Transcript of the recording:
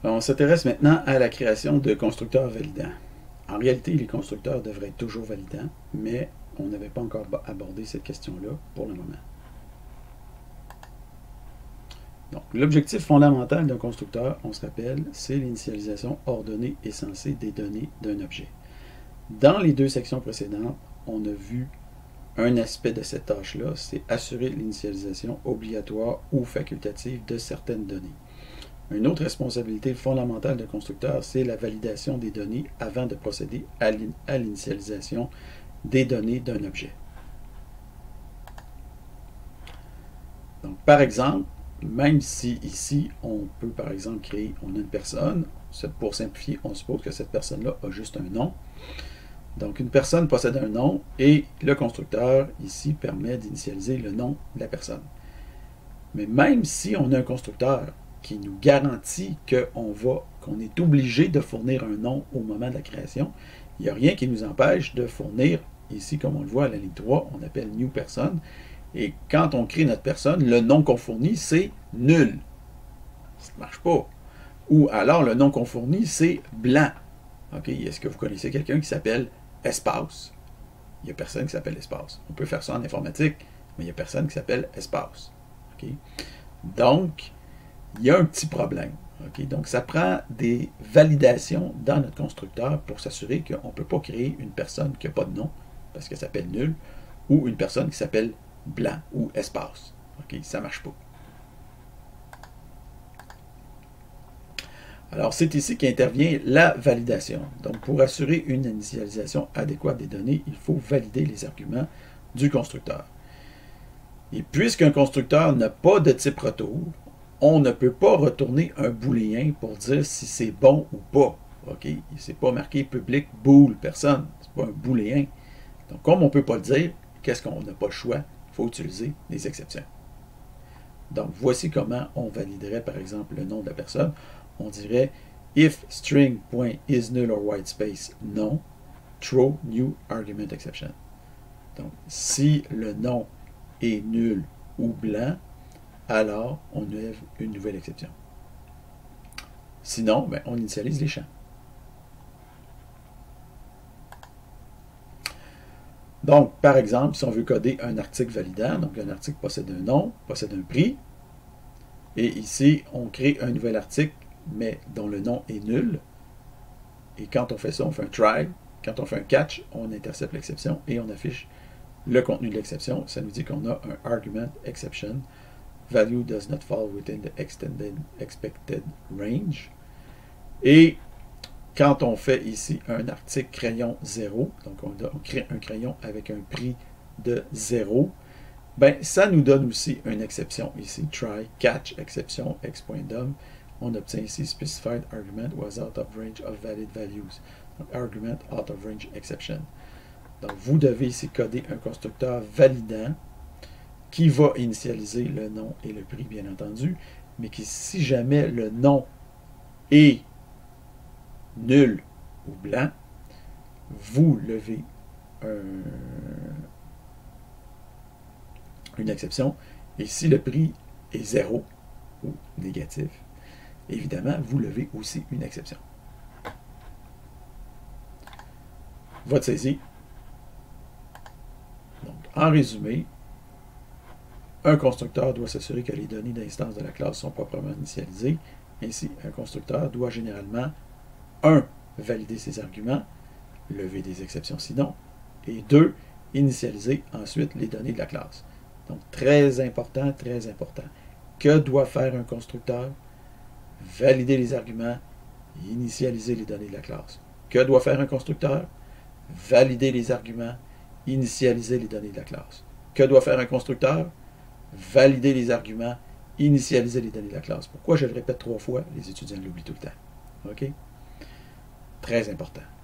On s'intéresse maintenant à la création de constructeurs validants. En réalité, les constructeurs devraient être toujours validants, mais on n'avait pas encore abordé cette question-là pour le moment. Donc, l'objectif fondamental d'un constructeur, on se rappelle, c'est l'initialisation ordonnée et sensée des données d'un objet. Dans les deux sections précédentes, on a vu un aspect de cette tâche-là, c'est assurer l'initialisation obligatoire ou facultative de certaines données. Une autre responsabilité fondamentale d'un constructeur, c'est la validation des données avant de procéder à l'initialisation des données d'un objet. Donc, par exemple, même si ici, on peut par exemple créer, on a une personne, pour simplifier, on suppose que cette personne-là a juste un nom. Donc, une personne possède un nom et le constructeur, ici, permet d'initialiser le nom de la personne. Mais même si on a un constructeur qui nous garantit qu'on est obligé de fournir un nom au moment de la création, il n'y a rien qui nous empêche de fournir, ici, comme on le voit à la ligne 3, on appelle new person. Et quand on crée notre personne, le nom qu'on fournit, c'est nul. Ça ne marche pas. Ou alors, le nom qu'on fournit, c'est blanc. Okay? Est-ce que vous connaissez quelqu'un qui s'appelle espace? Il n'y a personne qui s'appelle espace. On peut faire ça en informatique, mais il n'y a personne qui s'appelle espace. Okay? Donc, il y a un petit problème. Okay? Donc, ça prend des validations dans notre constructeur pour s'assurer qu'on ne peut pas créer une personne qui n'a pas de nom, parce qu'elle s'appelle nul, ou une personne qui s'appelle blanc ou espace. Okay? Ça ne marche pas. Alors, c'est ici qu'intervient la validation. Donc, pour assurer une initialisation adéquate des données, il faut valider les arguments du constructeur. Et puisqu'un constructeur n'a pas de type retour, on ne peut pas retourner un booléen pour dire si c'est bon ou pas. Okay? C'est pas marqué public bool, personne. C'est pas un booléen. Donc, comme on ne peut pas le dire, qu'est-ce qu'on n'a pas le choix? Il faut utiliser des exceptions. Donc, voici comment on validerait, par exemple, le nom de la personne. On dirait if string.isNull or whitespace non, throw new argument exception. Donc, si le nom est nul ou blanc, alors on ouvre une nouvelle exception. Sinon, ben, on initialise les champs. Donc, par exemple, si on veut coder un article validant, donc un article possède un nom, possède un prix, et ici, on crée un nouvel article, mais dont le nom est nul. Et quand on fait ça, on fait un try. Quand on fait un catch, on intercepte l'exception et on affiche le contenu de l'exception. Ça nous dit qu'on a un argument exception. Value does not fall within the expected range. Et quand on fait ici un article crayon 0, donc on crée un crayon avec un prix de 0, ben, ça nous donne aussi une exception ici. Try, catch, exception, x.dom. On obtient ici specified argument was out of range of valid values. Donc, argument out of range exception. Donc, vous devez ici coder un constructeur validant qui va initialiser le nom et le prix, bien entendu, mais qui, si jamais le nom est nul ou blanc, vous levez une exception. Et si le prix est 0 ou négatif, évidemment, vous levez aussi une exception. Votre saisie. Donc, en résumé, un constructeur doit s'assurer que les données d'instance de la classe sont proprement initialisées. Ainsi, un constructeur doit généralement 1. Valider ses arguments, lever des exceptions sinon, et 2. Initialiser ensuite les données de la classe. Donc, très important, très important. Que doit faire un constructeur? Valider les arguments et initialiser les données de la classe. Que doit faire un constructeur? Valider les arguments, initialiser les données de la classe. Que doit faire un constructeur? Valider les arguments, initialiser les données de la classe. Pourquoi je le répète 3 fois? Les étudiants l'oublient tout le temps. OK? Très important.